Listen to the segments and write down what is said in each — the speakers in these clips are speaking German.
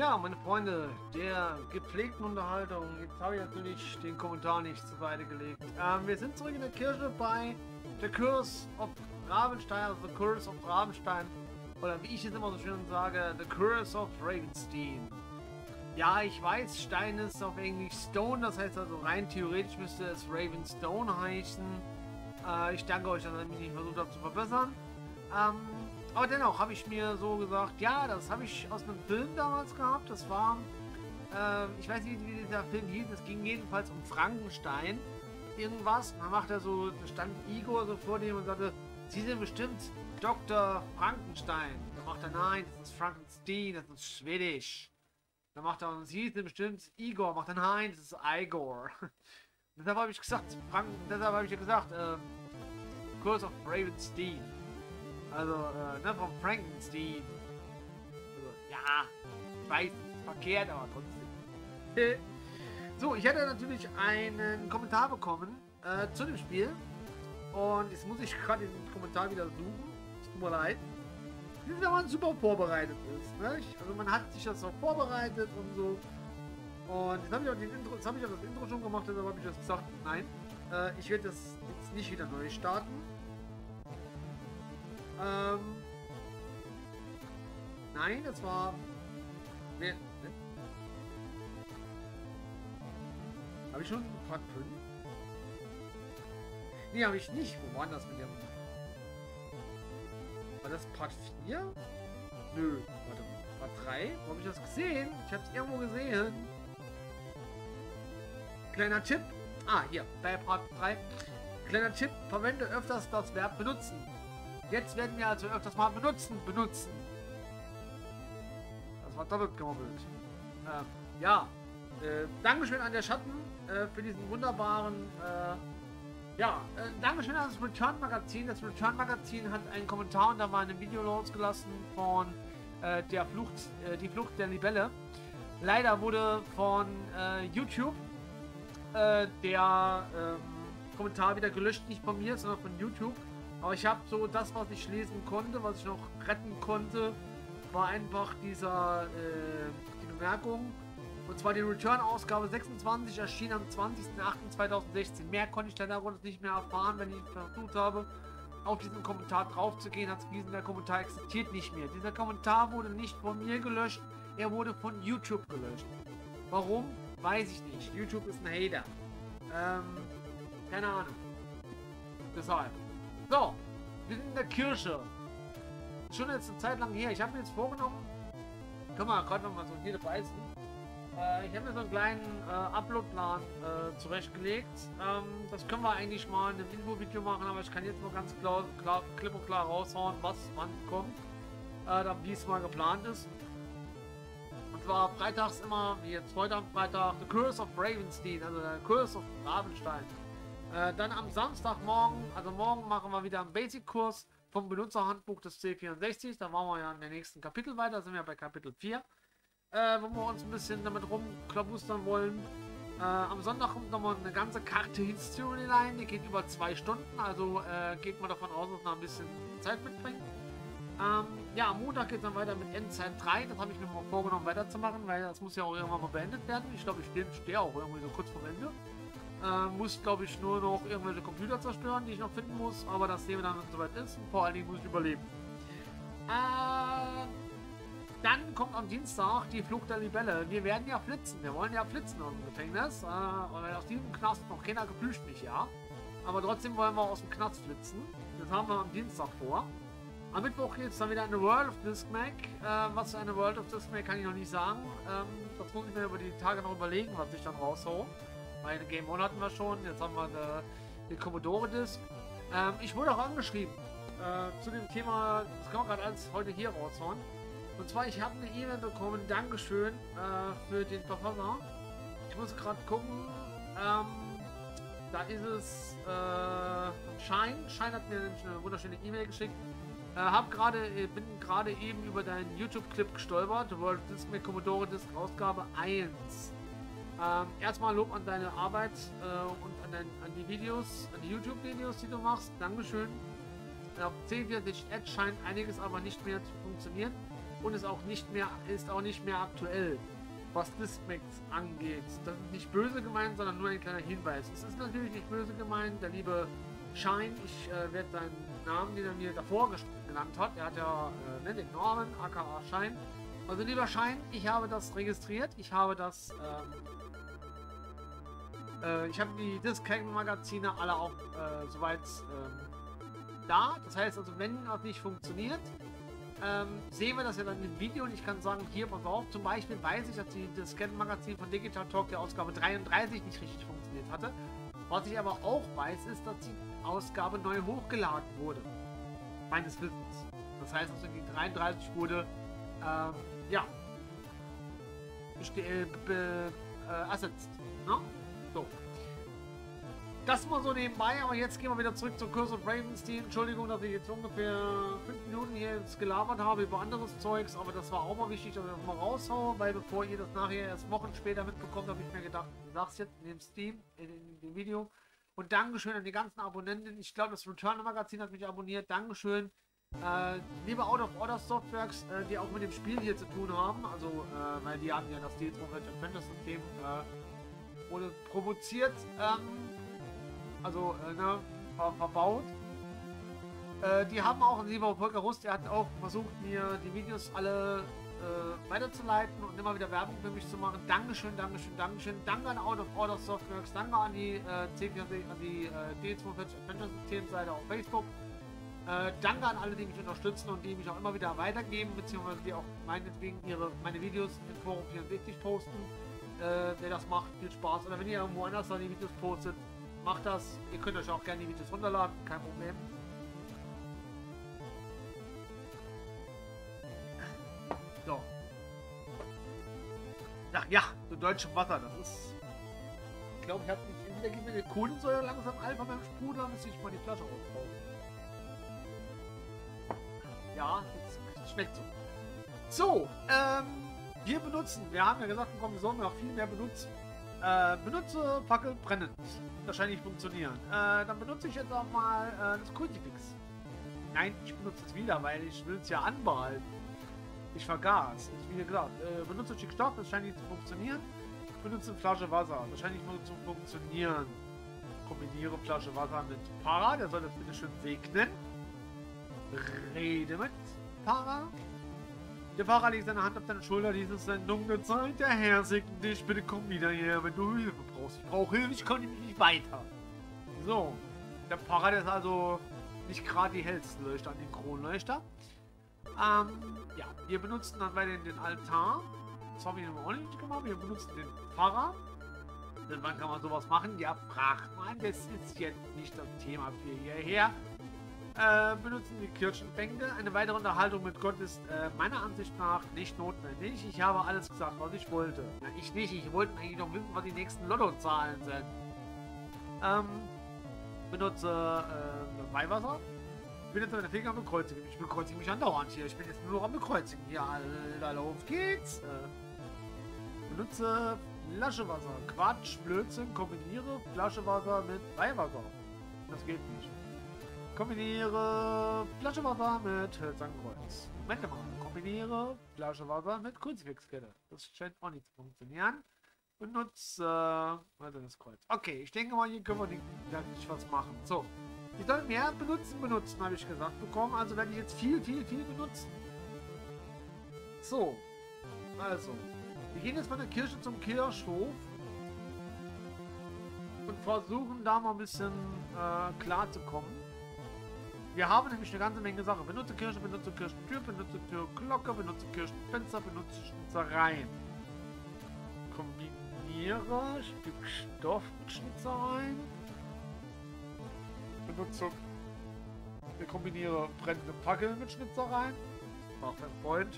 Ja, meine Freunde der gepflegten Unterhaltung. Jetzt habe ich natürlich den Kommentar nicht zur Seite gelegt. Wir sind zurück in der Kirche bei The Curse of Ravenstein, also The Curse of Ravenstein. Oder wie ich es immer so schön sage, The Curse of Ravenstein. Ja, ich weiß, Stein ist auf Englisch Stone, das heißt also rein theoretisch müsste es Ravenstone heißen. Ich danke euch, dass ihr mich versucht habt zu verbessern. Aber dennoch habe ich mir so gesagt, ja, das habe ich aus einem Film damals gehabt. Das war, ich weiß nicht, wie dieser Film hieß. Es ging jedenfalls um Frankenstein. Irgendwas. Und dann macht er so, da stand Igor so vor dem und sagte, Sie sind bestimmt Dr. Frankenstein. Dann macht er, nein, das ist Frankenstein, das ist Schwedisch. Dann macht er, und Sie sind bestimmt Igor. Macht er, nein, das ist Igor. Deshalb habe ich gesagt, deshalb habe ich ja gesagt, Curse of Ravenstein. Also, ne, von Frankenstein. Also, ja, ich weiß, verkehrt, aber trotzdem. So, ich hatte natürlich einen Kommentar bekommen zu dem Spiel. Und jetzt muss ich gerade den Kommentar wieder suchen. Es tut mir leid. Wenn man super vorbereitet ist. Ne? Also man hat sich das so vorbereitet und so. Und jetzt habe ich auch das Intro schon gemacht, deshalb habe ich jetzt gesagt, nein. Ich werde das jetzt nicht wieder neu starten. Nein, das war... Ne? Habe ich schon Part 5? Ne, habe ich nicht. Wo war das mit dem... War das Part 4? Nö. Warte mal. Part 3? Wo habe ich das gesehen? Ich habe es irgendwo gesehen. Kleiner Tipp. Ah, hier. Bei Part 3. Kleiner Tipp. Verwende öfters das Verb benutzen. Jetzt werden wir also öfters mal benutzen. Das war doppelt gemobbelt. Ja. Dankeschön an der Schatten für diesen wunderbaren... Dankeschön an das Return Magazin. Das Return Magazin hat einen Kommentar und da war ein Video losgelassen von die Flucht der Libelle. Leider wurde von YouTube der Kommentar wieder gelöscht, nicht von mir, sondern von YouTube. Aber ich habe so das, was ich lesen konnte, was ich noch retten konnte, war einfach die Bemerkung. Und zwar die Return-Ausgabe 26 erschien am 20.08.2016. Mehr konnte ich leider nicht mehr erfahren, wenn ich versucht habe, auf diesen Kommentar drauf zu gehen, hat es gelesen, der Kommentar existiert nicht mehr. Dieser Kommentar wurde nicht von mir gelöscht, er wurde von YouTube gelöscht. Warum? Weiß ich nicht. YouTube ist ein Hater. Keine Ahnung. Deshalb. So, wir sind in der Kirche. Schon jetzt eine Zeit lang her. Ich habe mir jetzt vorgenommen, können wir gerade noch mal so hier beißen. Ich habe mir so einen kleinen Upload-Plan zurechtgelegt. Das können wir eigentlich mal in einem Info-Video machen, aber ich kann jetzt nur ganz klipp und klar raushauen, was wann kommt, wie es mal geplant ist. Und zwar freitags immer, wie jetzt heute am Freitag, The Curse of Ravenstein, also der Curse of Ravenstein. Dann am Samstagmorgen, also morgen machen wir wieder einen Basic-Kurs vom Benutzerhandbuch des C64. Da machen wir ja in der nächsten Kapitel weiter, da sind wir bei Kapitel 4. Wo wir uns ein bisschen damit rumklabustern wollen. Am Sonntag kommt nochmal eine ganze Karte History rein, die geht über 2 Stunden, also geht man davon aus, dass man ein bisschen Zeit mitbringt. Ja, am Montag geht es dann weiter mit Endzeit 3, das habe ich mir mal vorgenommen weiterzumachen, weil das muss ja auch irgendwann mal beendet werden. Ich glaube, ich stehe auch irgendwie so kurz vor Ende. Muss, glaube ich, nur noch irgendwelche Computer zerstören, die ich noch finden muss, aber das sehen wir dann, wenn es soweit ist. Und vor allen Dingen muss ich überleben. Dann kommt am Dienstag die Flucht der Libelle. Wir werden ja flitzen. Wir wollen ja flitzen aus dem Gefängnis. Weil aus diesem Knast noch keiner geflücht mich, ja. Aber trotzdem wollen wir aus dem Knast flitzen. Das haben wir am Dienstag vor. Am Mittwoch geht es dann wieder in eine World of Discmac. Was für eine World of Discmac kann ich noch nicht sagen. Das muss ich mir über die Tage noch überlegen, was ich dann raushau. Weil eine Game On hatten wir schon. Jetzt haben wir eine Commodore Disc. Ich wurde auch angeschrieben zu dem Thema. Das kann man gerade alles heute hier raushauen. Und zwar, ich habe eine E-Mail bekommen, Dankeschön für den Verfasser. Ich muss gerade gucken, da ist es Shine hat mir nämlich eine wunderschöne E-Mail geschickt. Bin gerade eben über deinen YouTube-Clip gestolpert, World Discmac Commodore Disc Ausgabe 1. Erstmal Lob an deine Arbeit und an die Videos, an die YouTube-Videos, die du machst. Dankeschön. Auf C64 Edge scheint einiges aber nicht mehr zu funktionieren. und ist auch nicht mehr aktuell, was Discmax angeht. Das ist nicht böse gemeint, sondern nur ein kleiner Hinweis. Es ist natürlich nicht böse gemeint, der liebe Shine, ich werde seinen Namen, den er mir davor genannt hat, er hat ja den Norman, aka Shine. Also lieber Shine, ich habe das registriert, ich habe das, ich habe die Discmax-Magazine alle auch soweit da. Das heißt also, wenn das nicht funktioniert, sehen wir das ja dann im Video und ich kann sagen, hier, pass auf, zum Beispiel weiß ich, dass das Scan-Magazin von Digital Talk der Ausgabe 33 nicht richtig funktioniert hatte. Was ich aber auch weiß, ist, dass die Ausgabe neu hochgeladen wurde. Meines Wissens. Das heißt, also die 33 wurde, ja, ersetzt. Ne? So. Das mal so nebenbei, aber jetzt gehen wir wieder zurück zu Curse of Ravenstein. Entschuldigung, dass ich jetzt ungefähr 5 Minuten hier jetzt gelabert habe über anderes Zeugs, aber das war auch mal wichtig, dass ich das mal raushaue, weil bevor ihr das nachher erst Wochen später mitbekommt, habe ich mir gedacht, ich sag's jetzt in dem Stream, in dem Video. Und Dankeschön an die ganzen Abonnenten. Ich glaube, das Return Magazin hat mich abonniert. Dankeschön. Liebe Out of Order Softworks, die auch mit dem Spiel hier zu tun haben, also, weil die haben ja das Adventure System wurde provoziert, also verbaut. Die haben auch, lieber Volker Rust, der hat auch versucht, mir die Videos alle weiterzuleiten und immer wieder Werbung für mich zu machen. Dankeschön, Dankeschön, Dankeschön. Danke an Out of Order Softworks, danke an die D42 Adventure System Seite auf Facebook. Danke an alle, die mich unterstützen und die mich auch immer wieder weitergeben, beziehungsweise die auch meinetwegen meine Videos im Forum 64 posten. Wer das macht, viel Spaß. Oder wenn ihr irgendwo anders die Videos postet, macht das. Ihr könnt euch auch gerne die Videos runterladen, kein Problem. So. Ach ja, so deutsches Wasser, das ist... Ich glaube, ich habe nicht... Entweder geht mir die Kohlensäure langsam Alpha beim Sprudel, dann müsste ich mal die Flasche rausbauen. Ja, das schmeckt so. So, wir haben ja gesagt bekommen, wir sollen auch viel mehr benutzen. Benutze Fackel brennend. Wahrscheinlich funktionieren. Dann benutze ich jetzt auch mal das Crucifix. Nein, ich benutze es wieder, weil ich will es ja anbehalten. Ich vergaß. Wie gesagt, benutze Schickstoff, das scheint nicht zu funktionieren. Benutze eine Flasche Wasser, das scheint nicht zu funktionieren. Kombiniere Flasche Wasser mit Para, der soll das bitte schön segnen. Rede mit Para. Der Fahrer legt seine Hand auf deine Schulter, dies ist eine dunkle Zeit, der Herr segne dich, bitte komm wieder her, wenn du Hilfe brauchst. Ich brauche Hilfe, ich komme nämlich nicht weiter. So, der Fahrer ist also nicht gerade die hellste Leuchte an den Kronleuchter. Ja, wir benutzen dann weiterhin den Altar. Das haben wir auch nicht gemacht, wir benutzen den Pfarrer. Denn wann kann man sowas machen? Ja, fragt man, das ist jetzt nicht das Thema für hierher. Benutzen die Kirchenbänke. Eine weitere Unterhaltung mit Gott ist meiner Ansicht nach nicht notwendig. Ich habe alles gesagt, was ich wollte. Ja, ich nicht. Ich wollte eigentlich noch wissen, was die nächsten Lottozahlen sind. Benutze Weihwasser. Bin jetzt mit der Finger am Bekreuzigen. Ich bekreuzige mich andauernd hier. Ich bin jetzt nur noch am Bekreuzigen. Ja, Alter, auf geht's. Benutze Flaschewasser. Quatsch, Blödsinn. Kombiniere Flaschewasser mit Weihwasser. Das geht nicht. Kombiniere Flasche Wasser mit Hölzernkreuz. Moment mal. Kombiniere Flasche Wasser mit Kruzifixkette. Das scheint auch nicht zu funktionieren. Benutze das Kreuz. Okay, ich denke mal, hier können wir nicht was machen. So. Ich soll mehr benutzen, habe ich gesagt bekommen. Also werde ich jetzt viel benutzen. So. Also. Wir gehen jetzt von der Kirche zum Kirchhof. Und versuchen da mal ein bisschen klar zu kommen. Wir haben nämlich eine ganze Menge Sachen. Benutze Kirche, benutze Kirchentür, benutze Türglocke, benutze Kirchenfenster, benutze Schnitzereien. Kombiniere Stück Stoff mit Schnitzereien. Kombiniere brennende Fackeln mit Schnitzereien. Auch mein Freund.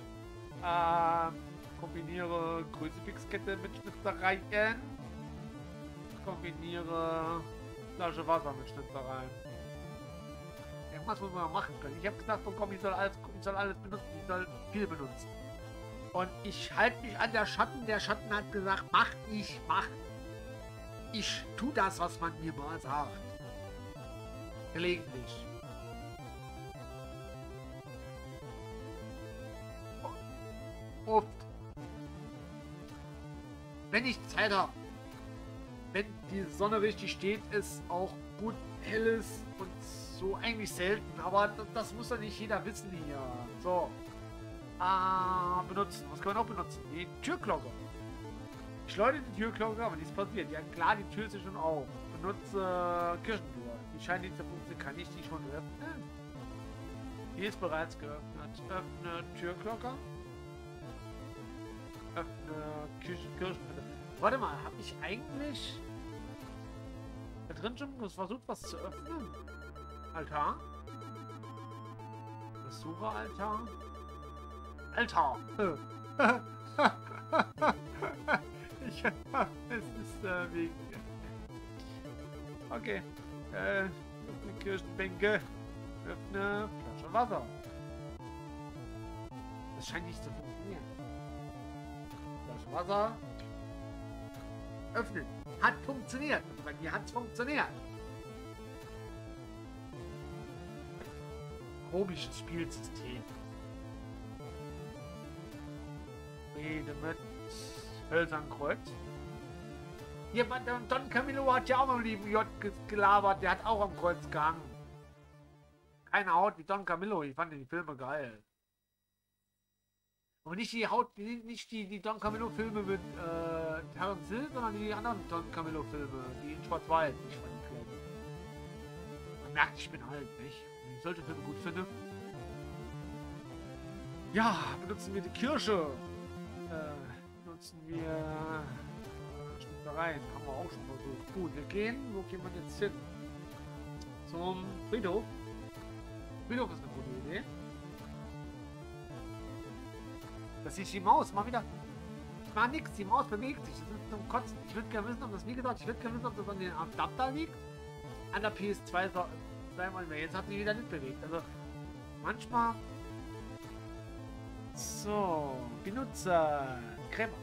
Kombiniere Kruzifixkette mit Schnitzereien. Kombiniere Flasche Wasser mit Schnitzereien. Was muss man machen können? Ich habe gesagt bekommen, ich soll alles benutzen, ich soll viel benutzen. Und ich halte mich an der Schatten. Der Schatten hat gesagt, mach. Ich tu das, was man mir mal sagt. Gelegentlich. oft, wenn ich Zeit habe, wenn die Sonne richtig steht, ist auch gut hell ist und so eigentlich selten. Aber das muss ja nicht jeder wissen hier. So. Benutzen. Was kann man auch benutzen? Die Türglocke. Ich läute die Türglocke, aber nichts passiert. Ja klar, die Tür ist schon auf. Benutze Kirchentür. Die scheint nicht zu funktionieren. Kann ich die schon öffnen? Die ist bereits geöffnet. Öffne Türglocke. Öffne Kirchentür. Warte mal, habe ich eigentlich da drin schon versucht, was zu öffnen? Altar? Besucheraltar? Altar! Es ist wegen... Okay. Öffne Kirchenbänke. Öffne Flasche Wasser. Das scheint nicht zu funktionieren. Flasche Wasser. Öffnen. Hat funktioniert. Also bei mir hat es funktioniert. Komisches Spielsystem. Rede mit Hölzernkreuz. Hier, Don Camillo hat ja auch noch lieben J gelabert. Der hat auch am Kreuz gehangen. Keine Haut wie Don Camillo. Ich fand die Filme geil. Und nicht die Haut, nicht die Don Camillo Filme mit Terence Hill, sondern die anderen Don Camillo Filme, die in Schwarz-Weiß. Ich fand die geil. Man merkt, ich bin alt, nicht? Wenn ich solche Filme gut finde. Ja, benutzen wir die Kirche. Benutzen wir Schnitzereien. Haben wir auch schon versucht. Gut, wir gehen. Wo gehen wir jetzt hin? Zum Friedhof. Friedhof ist eine gute Idee. Das ist die Maus. Mal wieder. Ich mach nichts. Die Maus bewegt sich. Das ist zum Kotzen. Ich würde gerne wissen, ob das, wie gesagt, ich würde gerne wissen, ob das an den Adapter liegt. An der PS2 zweimal mehr. Jetzt hat sie wieder nicht bewegt. Also manchmal. So. Benutzer. Krämer.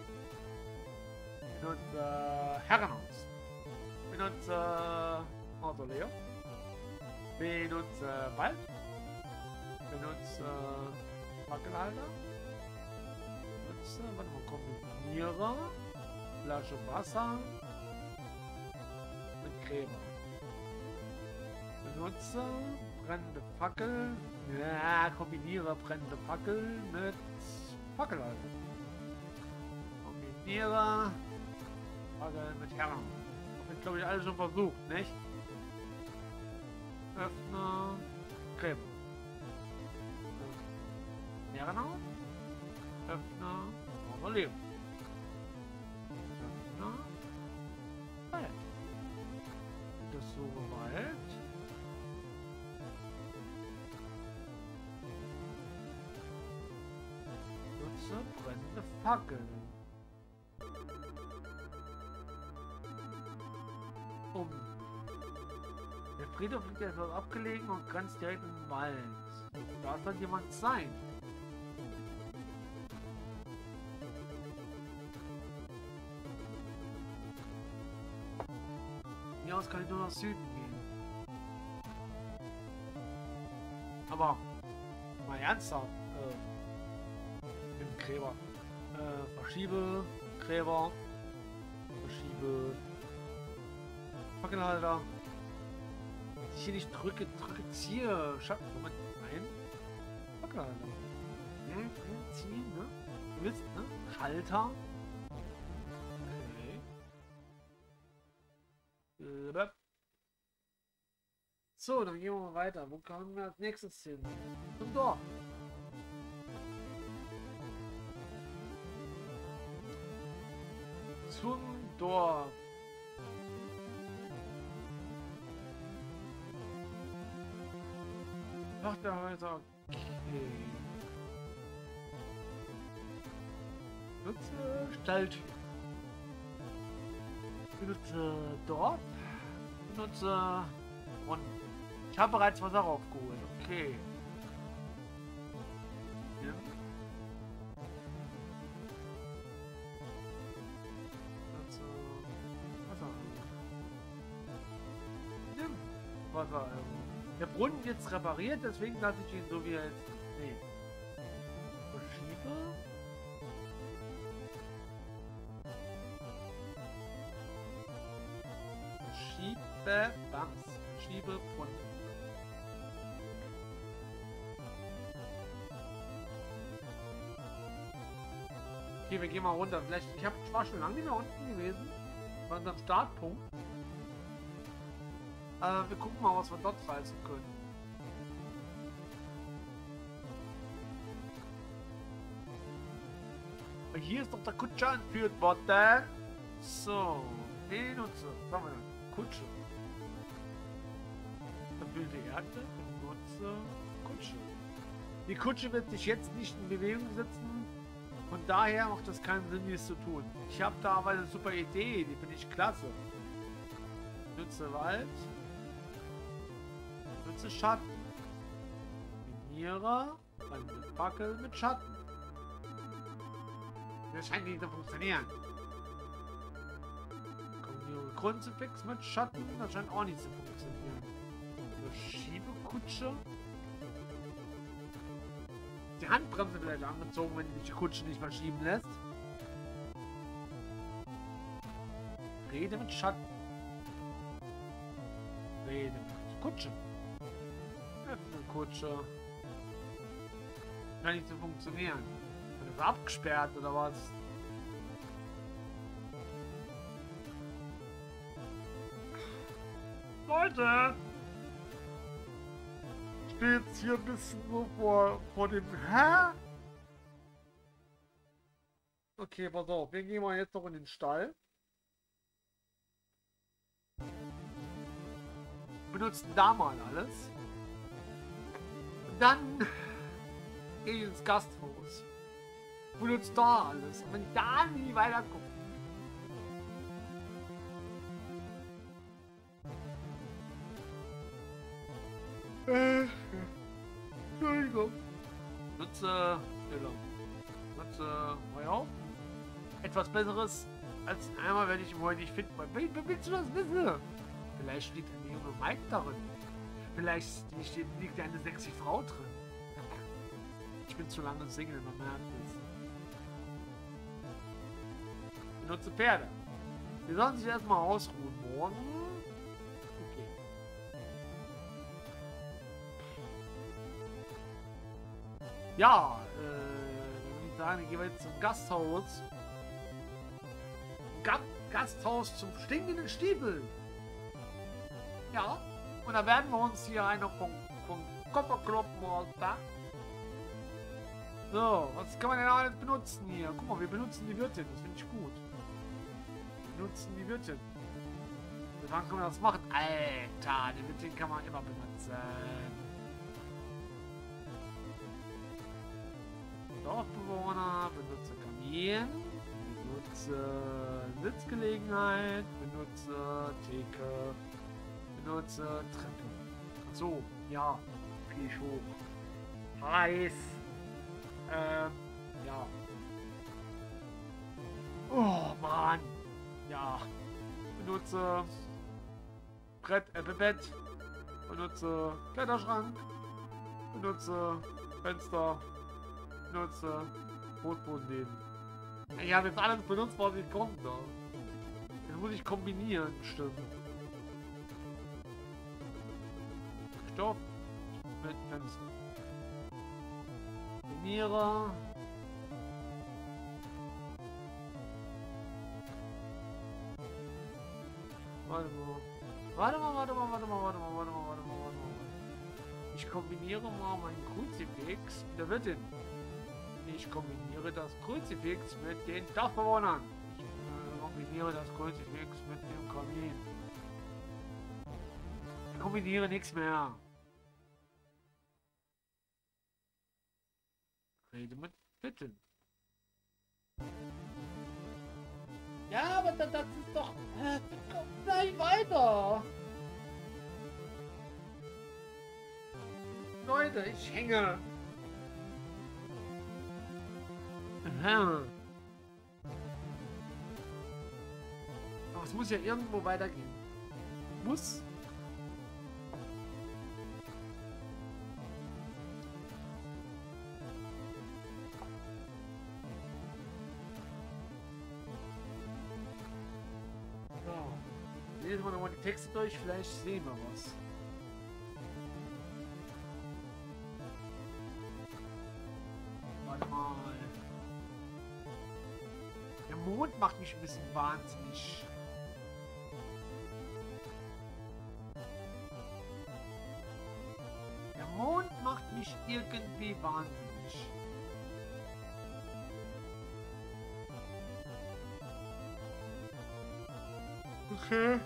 Benutzer. Herrenhaus. Benutzer. Mausoleum. Benutzer. Wald. Benutzer. Fackelhalter. Warte mal, Kombinierer, Flasche Wasser mit Creme. Benutzer, brennende Fackel, ja, kombiniere brennende Fackel mit Fackelhalter. Kombinierer, Fackel mit Herren. Das glaube ich alles schon versucht, nicht? Öffner, Creme. Herrenhaus. Öffner, Mausoleum. Öffner, Wald. Das so Wald. Nutze brennende Fackeln. Der Friedhof liegt etwas abgelegen und grenzt direkt im Wald. Da soll jemand sein. Hier aus kann ich nur nach Süden gehen. Aber mal ernsthaft, im Gräber. Verschiebe, Gräber, verschiebe, Fackelhalter. Wenn ich hier nicht drücke, ziehe, Moment, nein, Fackelhalter. Ja, ziehen, ne? Du willst, ne? Schalter. So, dann gehen wir mal weiter. Wo kommen wir als nächstes hin? Zum Dorf. Zum Dorf. Ach, der Häuser. Okay. Nutze Stalltür. Benutze Dorf. Benutze Brunnen. Ich habe bereits Wasser aufgeholt. Okay. Ja. Benutze Wasser. Nimm Wasser. Der Brunnen wird jetzt repariert, deswegen lasse ich ihn so wie er jetzt. Nee. Verschiebe. Bams. Schiebebrunnen. Okay, wir gehen mal runter. Vielleicht, ich war schon lange nicht mehr unten gewesen. Bei unserem Startpunkt. Wir gucken mal, was wir dort reisen können. Aber hier ist doch der Kutscher entführt worden. So, benutze. Was haben wir denn? Kutsche. Verfüllte Erde, benutze Kutsche. Die Kutsche wird sich jetzt nicht in Bewegung setzen. Von daher macht das keinen Sinn, dies zu tun. Ich habe da aber eine super Idee, die finde ich klasse. Nutze Wald. Nutze Schatten. Miniere eine Fackel mit Schatten. Das scheint nicht zu funktionieren. Kombiniere Kruzifix mit Schatten. Das scheint auch nicht zu funktionieren. Schiebekutsche. Die Handbremse vielleicht angezogen, wenn die Kutsche nicht mehr schieben lässt. Rede mit Schatten. Rede mit Kutsche. Öffne Kutsche. Kann nicht so funktionieren. Ist das abgesperrt oder was? Leute! Steht hier ein bisschen so vor dem... Hä? Okay, pass auf. Wir gehen mal jetzt noch in den Stall. Benutzen da mal alles. Und dann gehe ich ins Gasthaus. Benutzt da alles. Und wenn da nie weiterkommt. Entschuldigung. Nutze Feuer. Etwas Besseres als einmal, wenn ich ihn heute nicht finden will. Wie willst du das wissen? Vielleicht liegt eine junge Mike darin. Vielleicht liegt eine sexy Frau drin. Ich bin zu lange Single, man merkt es. Benutze Pferde. Wir sollen sich erstmal ausruhen morgen. Okay. Ja, ich sagen, ich gehe jetzt zum Gasthaus. Gasthaus zum stinkenden Stiefel. Ja, und da werden wir uns hier einer vom Koffer kloppen, Alter. So, was kann man denn alles benutzen hier? Guck mal, wir benutzen die Wirtin, das finde ich gut. Wir benutzen die Wirtin. Bis wann können wir das machen? Alter, die Wirtin kann man immer benutzen. Dorfbewohner, benutze Kamin, benutze Sitzgelegenheit, benutze Theke, benutze Treppe. So, ja, gehe ich hoch. Heiß. Ja. Oh, Mann. Ja. Benutze Bett. Benutze Kleiderschrank. Benutze Fenster. Benutze Brotbodenläden. Ich habe jetzt alles benutzt, was ich konnte. Das muss ich kombinieren, stimmt. Stoff mit Fenster. Kombiniere. Warte mal. Ich kombiniere mal meinen Kruzifix mit der Wirtin. Ich kombiniere das Kruzifix mit den Dorfbewohnern. Ich kombiniere das Kruzifix mit dem Kamin. Ich kombiniere nichts mehr. Rede mit Bitten. Ja, aber das ist doch... kommt gleich weiter. Leute, ich hänge. Aha. Aber es muss ja irgendwo weitergehen. Muss. lesen wir nochmal die Texte durch, vielleicht sehen wir was. Warte mal. Der Mond macht mich ein bisschen wahnsinnig. Der Mond macht mich irgendwie wahnsinnig. Okay.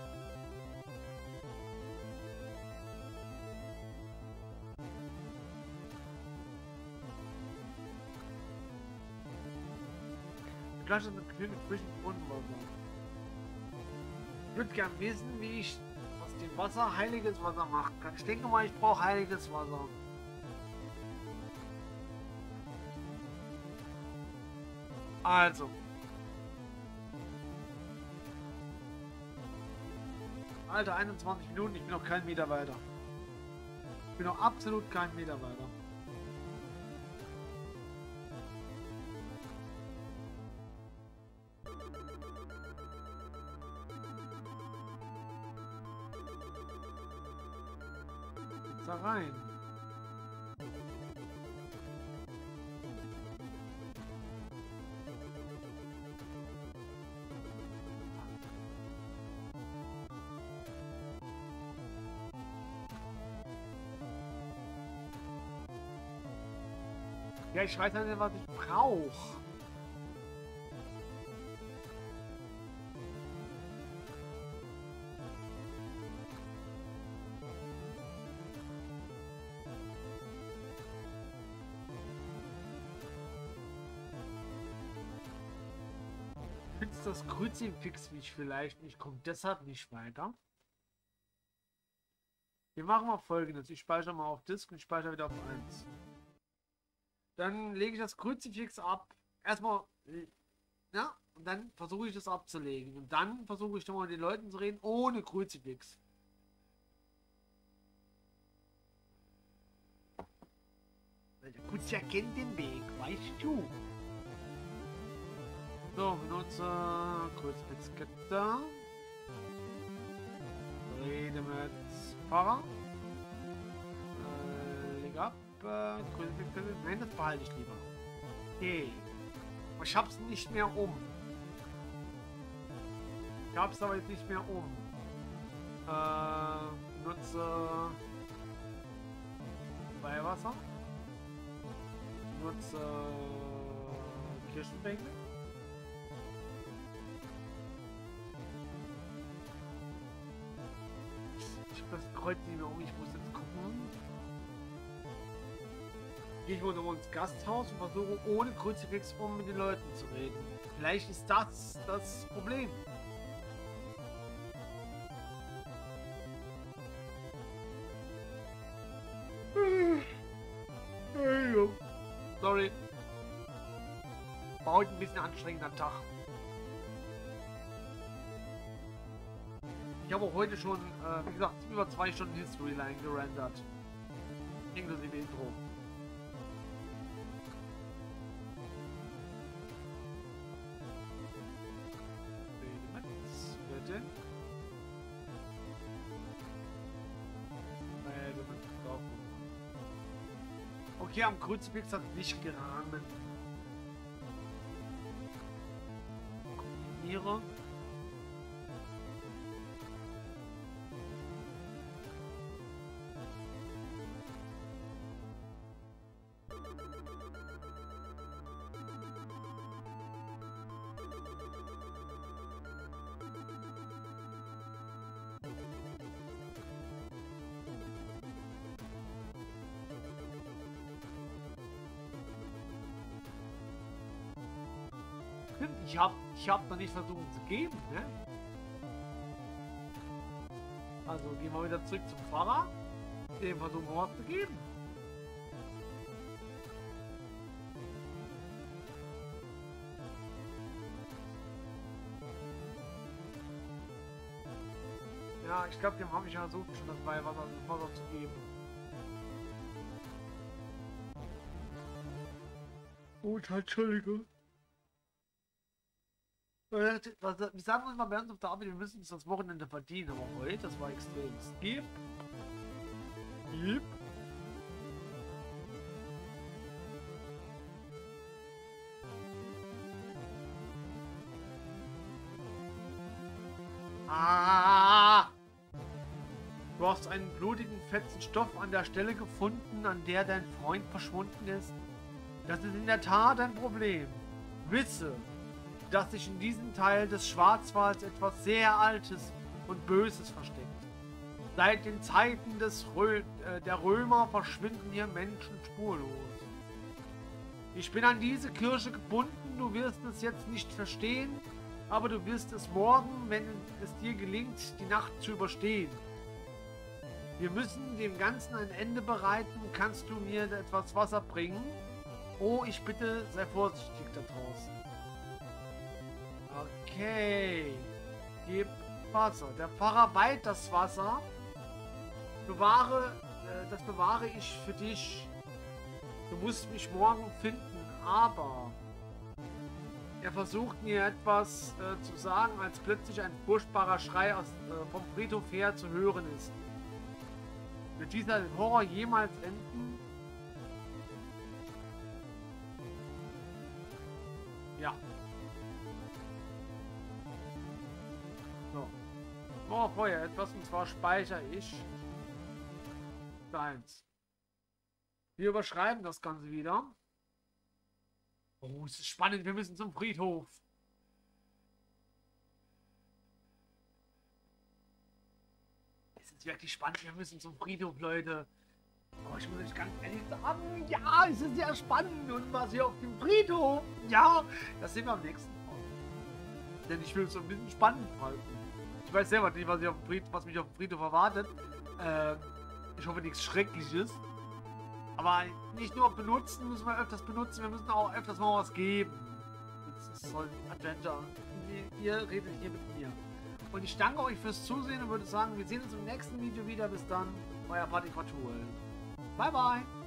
Vielleicht eine kleine Zwischenrunden oder so. Ich würde gern wissen, wie ich aus dem Wasser heiliges Wasser machen kann. Ich denke mal, ich brauche heiliges Wasser. Also. Alter, 21 Minuten, ich bin noch keinen Meter weiter. Ich bin noch absolut keinen Meter weiter. Jetzt da rein. Ja, ich weiß nicht, was ich brauche. Findest das Kruzifix mich vielleicht nicht? Kommt deshalb nicht weiter. Wir machen mal Folgendes. Ich speichere mal auf Disk und ich speichere wieder auf 1. Dann lege ich das Kruzifix ab. Erstmal, ja, und dann versuche ich das abzulegen. Und dann versuche ich nochmal mit den Leuten zu reden, ohne Kruzifix. Weil der Kutscher kennt den Weg, weißt du. So, benutze Kruzifixkette. Rede mit Pfarrer. Leg ab. Nein, das behalte ich lieber. Okay. Aber ich hab's nicht mehr um. Ich hab's aber jetzt nicht mehr um. Nutze Weihwasser. Nutze Kirschenbänke. Ich hab das Kreuz nicht mehr um. Ich muss jetzt gucken. Ich wurde ins Gasthaus und versuche ohne Kruzifix mit den Leuten zu reden. Vielleicht ist das Problem. Sorry. War heute ein bisschen anstrengender Tag. Ich habe auch heute schon, wie gesagt, über 2 Stunden History Line gerendert. Inklusive Intro. Okay, am Kruzifix hat nicht gerahmen. Kombiniere. Ich hab noch nicht versucht zu geben, ne? Also gehen wir wieder zurück zum Pfarrer. Dem versuchen wir was zu geben. Ja, ich glaube, dem habe ich ja versucht, schon das Weihwasser zu geben. Oh, Entschuldigung. Wir sagen uns mal bei uns auf der Arbeit, wir müssen uns das Wochenende verdienen, aber heute, das war extrem. Skip. Skip. Ah! Du hast einen blutigen, fetzen Stoff an der Stelle gefunden, an der dein Freund verschwunden ist. Das ist in der Tat ein Problem. Wisse, dass sich in diesem Teil des Schwarzwalds etwas sehr Altes und Böses versteckt. Seit den Zeiten der Römer verschwinden hier Menschen spurlos. Ich bin an diese Kirche gebunden, du wirst es jetzt nicht verstehen, aber du wirst es morgen, wenn es dir gelingt, die Nacht zu überstehen. Wir müssen dem Ganzen ein Ende bereiten. Kannst du mir etwas Wasser bringen? Oh, ich bitte, sei vorsichtig da draußen. Okay. Gib Wasser. Der Pfarrer weiht das Wasser. Das bewahre ich für dich. Du musst mich morgen finden, aber... Er versucht mir etwas zu sagen, als plötzlich ein furchtbarer Schrei vom Friedhof her zu hören ist. Wird dieser Horror jemals enden? Ja. So. Oh, vorher etwas, und zwar speichere ich. 1. Wir überschreiben das Ganze wieder. Oh, es ist spannend, wir müssen zum Friedhof. Es ist wirklich spannend, wir müssen zum Friedhof, Leute. Oh, ich muss euch ganz ehrlich sagen, ja, es ist sehr spannend. Und was hier auf dem Friedhof, ja, das sehen wir am nächsten Mal. Denn ich will es so ein bisschen spannend halten. Ich weiß selber nicht, was mich auf dem Friedhof erwartet. Ich hoffe, nichts Schreckliches. Aber nicht nur benutzen, müssen wir öfters benutzen, wir müssen auch öfters mal was geben. Das ist so ein Adventure. Ihr redet hier mit mir. Und ich danke euch fürs Zusehen und würde sagen, wir sehen uns im nächsten Video wieder. Bis dann, euer Party Fatul. Bye, bye.